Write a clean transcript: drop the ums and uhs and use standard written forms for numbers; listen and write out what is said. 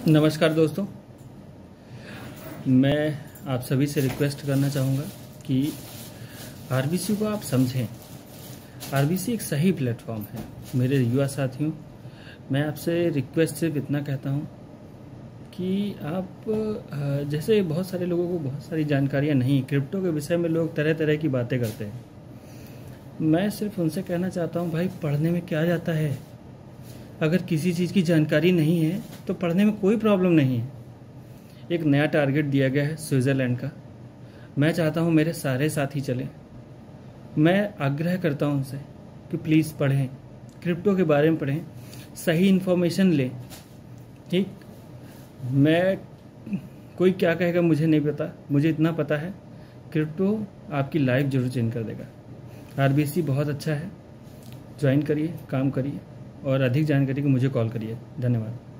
नमस्कार दोस्तों, मैं आप सभी से रिक्वेस्ट करना चाहूँगा कि आरबीसी को आप समझें। आरबीसी एक सही प्लेटफॉर्म है। मेरे युवा साथियों, मैं आपसे रिक्वेस्ट सिर्फ इतना कहता हूँ कि आप जैसे बहुत सारे लोगों को बहुत सारी जानकारियाँ नहीं, क्रिप्टो के विषय में लोग तरह तरह की बातें करते हैं। मैं सिर्फ उनसे कहना चाहता हूँ, भाई पढ़ने में क्या जाता है। अगर किसी चीज़ की जानकारी नहीं है तो पढ़ने में कोई प्रॉब्लम नहीं है। एक नया टारगेट दिया गया है स्विट्ज़रलैंड का। मैं चाहता हूँ मेरे सारे साथी चलें। मैं आग्रह करता हूँ उनसे कि प्लीज़ पढ़ें, क्रिप्टो के बारे में पढ़ें, सही इन्फॉर्मेशन लें। ठीक, मैं कोई क्या कहेगा मुझे नहीं पता, मुझे इतना पता है क्रिप्टो आपकी लाइफ जरूर चेंज कर देगा। आरबीसी बहुत अच्छा है, ज्वाइन करिए, काम करिए और अधिक जानकारी को मुझे कॉल करिए। धन्यवाद।